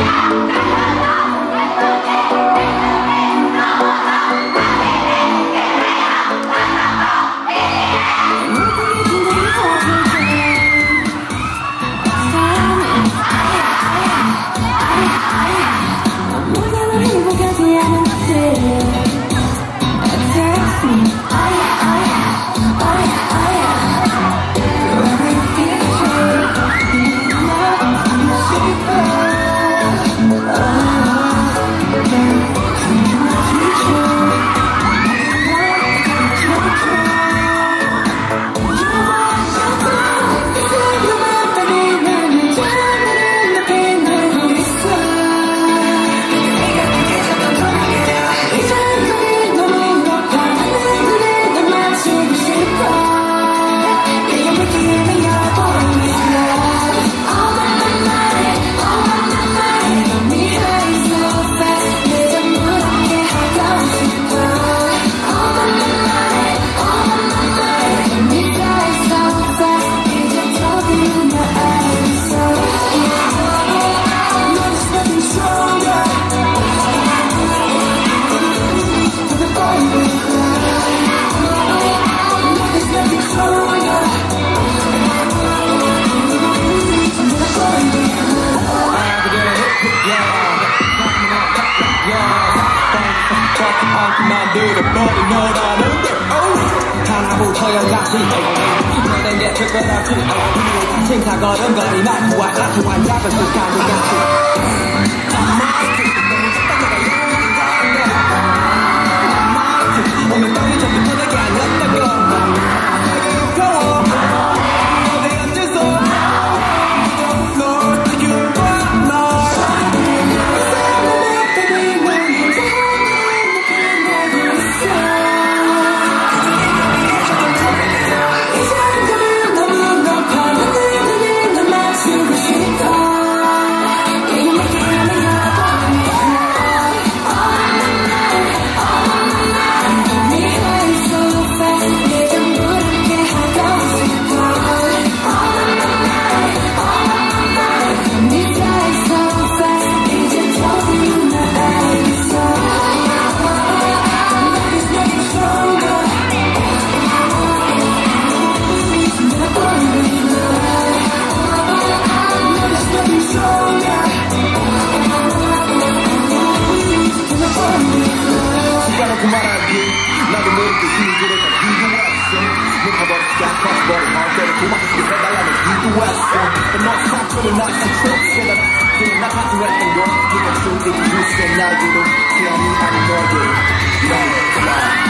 만들어 버린 너라는데 하나부터야 같이 너는 게 특별하지 칭찬거름거리만 후와 사소한 작은 습관들 같이 오늘 떨리 전부터 내게 아니었던 거 나도 모르게 힘이 들어가 기도했어 묻어버리지 않고 머리 마음대로 도망치게 해달라는 기도했어 너 상처를 나 상처 나 가져했던 거 네가 숨기기 위해 나에게도 태양이 아닌 너에게